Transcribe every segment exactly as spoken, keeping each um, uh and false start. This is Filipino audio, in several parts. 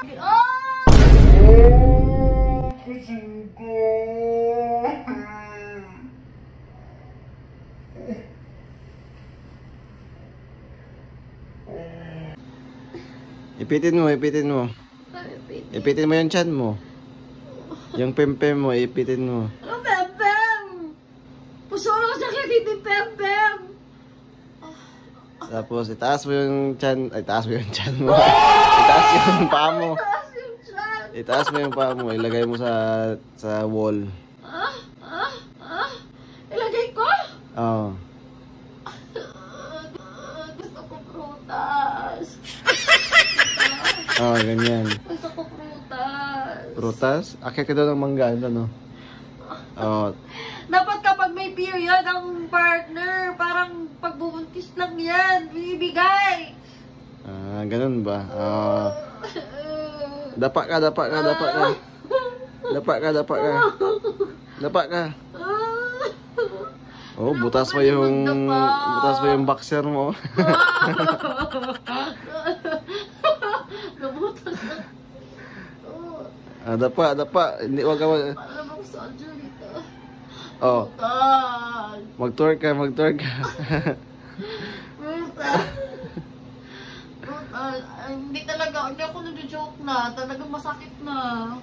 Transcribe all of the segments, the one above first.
Ah! Ipitin mo, ipitin mo. Ipitin mo yung tiyan mo. Yung pempem mo, ipitin mo. Ano pempem? Puso na sakit, hindi pempem. Tapos itaas mo yung tiyan, ay itaas mo yung tiyan mo. Itaas yung paa mo. Itaas mo yung paa mo, ilagay mo sa sa wall. Ah? Ah? Ah? Ilagay ko? Oo. Gusto ko prutas. Oo, ganyan. Gusto ko prutas. Prutas? Akit ka daw ng mangga, ano no? Oo. Dapat kapag may period ang partner, parang pagbubuntis lang yan, bibigay. Ah, ganun ba? Oo. Dapa ka, dapa ka, dapa ka. Dapa ka, dapa ka. Dapa ka. Oh, butas pa yung butas pa yung boxer mo. Nabutas na. Ah, dapa, dapa. Hindi, wag ka mag... Alam mo sa Angelita. Oh, Butas. mag-twerk ka, mag-twerk ka. Butas. Butas. Ay, hindi talaga, hindi ako nag-joke na. Talagang masakit na.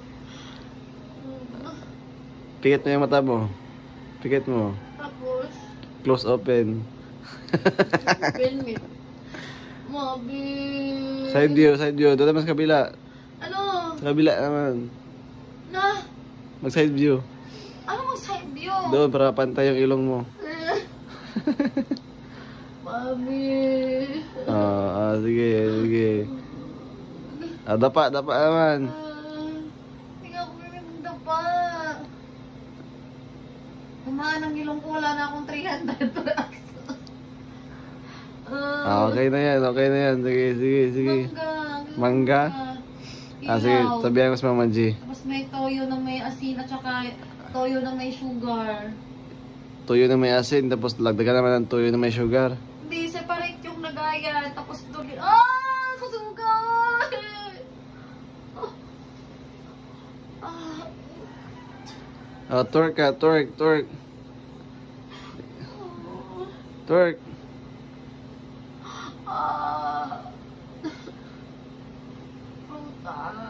Pikit mo yung mata mo. Pikit mo. Tapos, Close open. open me. Mabi. Side view, side view. Doon naman sa kabila. Ano? Sa kabila naman. Na? Mag side view. Ano mo side view? Doon para pantay yung ilong mo. Mami. Ah, ah, sige, sige. Ah, dapa, dapa naman. Hindi nga ako pinagdapa. Kumaan ang ilong ko, wala na akong three hundred plus. Ah, okay na yan, okay na yan. Sige, sige, sige. Mangga. Mangga? Ah, sige, sabihan ko sa Mama G. Tapos may toyo na may asin at saka toyo na may sugar. Tuyo na may asin, tapos lagdagan naman ng tuyo na may sugar. Hindi, separate yung nagaya. Tapos doon, ah! Kasugar! Ah! Ah, twerk ka, twerk, twerk. Twerk. Ah! Prutas.